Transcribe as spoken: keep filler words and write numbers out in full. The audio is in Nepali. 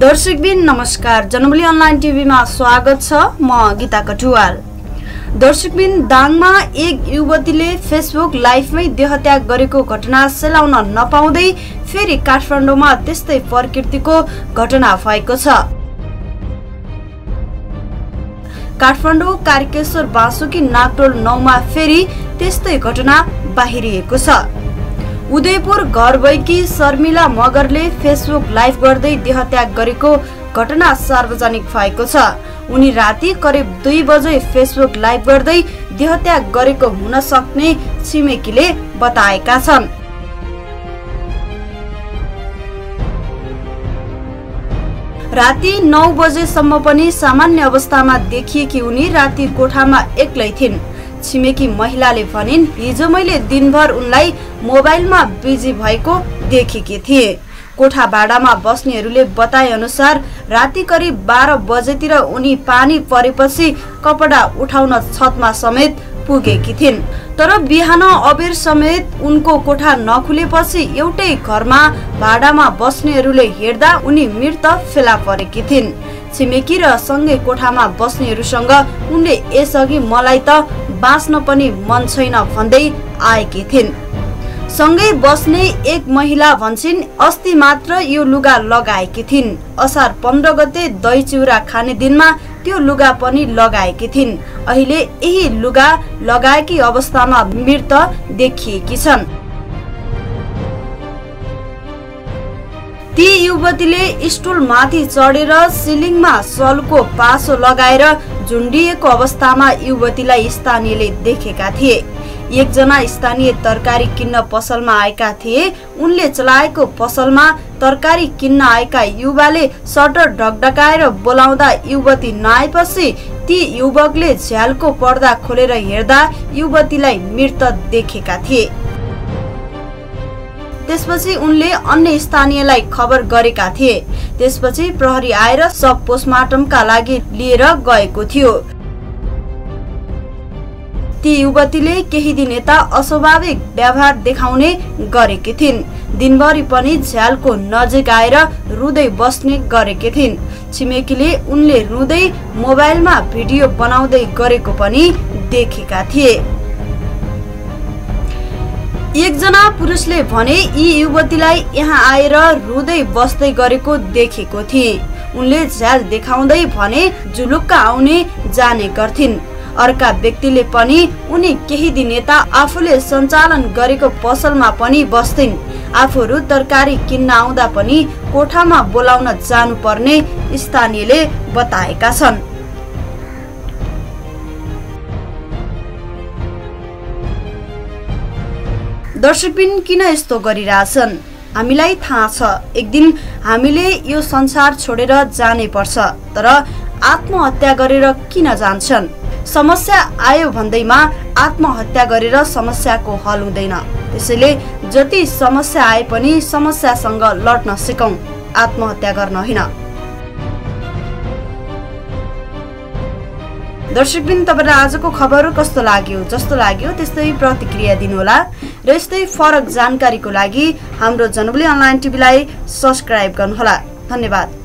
दर्शकबिन नमस्कार, जनमली अनलाइन टिभीमा स्वागत छ। म गीता कटुवाल। दर्शकबिन, दाङमा एक युवतीले फेसबुक लाइभमै देहत्याग गरेको घटना सेलाउन नपाउँदै फेरि काठमाडौँमा त्यस्तै प्रकृतिको घटना भएको छ। काठमाडौँ कारिकेश्वर बासुकी नागटोल नौमा फेरि त्यस्तै घटना बाहिरिएको छ। उदयपुर घरबैकी शर्मिला मगरले फेसबुक लाइभ गर्दै देहत्याग गरेको घटना सार्वजनिक भएको छ। उनी राति करिब दुई बजे फेसबुक लाइभ गर्दै देहत्याग गरेको हुन सक्ने छिमेकीले बताएका छन्। राति नौ बजेसम्म पनि सामान्य अवस्थामा देखिएकी उनी राति कोठामा एक्लै थिइन्। छिमेकी महिलाले भनिन्, हिजो मैले दिनभर उनलाई मोबाइलमा बिजी भएको देखेकी थिए। कोठा भाडामा बस्नेहरूले बताए अनुसार राति करिब बाह्र बजेतिर उनी पानी परेपछि कपडा उठाउन छतमा समेत पुगेकी थिइन्। तर बिहान अबेर समेत उनको कोठा नखुलेपछि एउटै घरमा भाडामा बस्नेहरूले हेर्दा उनी मृत फेला परेकी थिइन्। छिमेकी र सँगै कोठामा बस्नेहरूसँग उनले यसअघि मलाई त बाँच्न पनि मन छैन भन्दै आएकी थिइन्। सँगै बस्ने एक महिला भन्छिन्, अस्ति मात्र यो लुगा लगाएकी थिइन्। असार पन्ध्र गते दही चिउरा खाने दिनमा त्यो लुगा पनि लगाएकी थिइन्। अहिले यही लुगा लगाएकी अवस्थामा मृत देखिएकी छन्। ती युवतीले स्टुल माथि चढेर सिलिङमा सलको पासो लगाएर झुन्डिएको अवस्थामा युवतीलाई स्थानीयले देखेका थिए। एकजना स्थानीय तरकारी किन्न पसलमा आएका थिए। उनले चलाएको पसलमा तरकारी किन्न आएका युवाले सटर ढकढकाएर बोलाउँदा युवती नआएपछि ती युवकले झ्यालको पर्दा खोलेर हेर्दा युवतीलाई मृत देखेका थिए। त्यसपछि उनले अन्य स्थानीयलाई खबर गरेका थिए। त्यसपछि प्रहरी आएर शव पोस्टमार्टमका लागि लिएर गएको थियो। ती युवतीले केही दिन यता अस्वाभाविक व्यवहार देखाउने गरेकी थिइन्। दिनभरि पनि झ्यालको नजिक आएर रुँदै बस्ने गरेकी थिइन्। छिमेकीले उनले रुँदै मोबाइलमा भिडियो बनाउँदै गरेको पनि देखेका थिए। एकजना पुरुषले भने यी युवतीलाई यहाँ आएर रुँदै बस्दै गरेको देखेको थिए। उनले झ्याल देखाउँदै भने जुलुक्क आउने जाने गर्थिन्। अर्का व्यक्तिले पनि उनी केही दिन यता आफूले सञ्चालन गरेको पसलमा पनि बस्थिन्। आफूहरू तरकारी किन्न आउँदा पनि कोठामा बोलाउन जानुपर्ने स्थानीयले बताएका छन्। दर्शकबिन, किन यस्तो गरिरहेछन्? हामीलाई थाहा छ एक दिन हामीले यो संसार छोडेर जानै पर्छ, तर आत्महत्या गरेर किन जान्छन्? समस्या आयो भन्दैमा आत्महत्या गरेर समस्याको हल हुँदैन। त्यसैले जति समस्या आए पनि समस्यासँग लड्न सिकौं, आत्महत्या गर्न होइन। दर्शकबिन, तपाईलाई आजको खबर कस्तो लाग्यो? जस्तो लाग्यो त्यस्तै प्रतिक्रिया दिनुहोला र यस्तै फरक जानकारीको लागि हाम्रो जनमली अनलाइन टिभीलाई सब्स्क्राइब गर्नुहोला। धन्यवाद।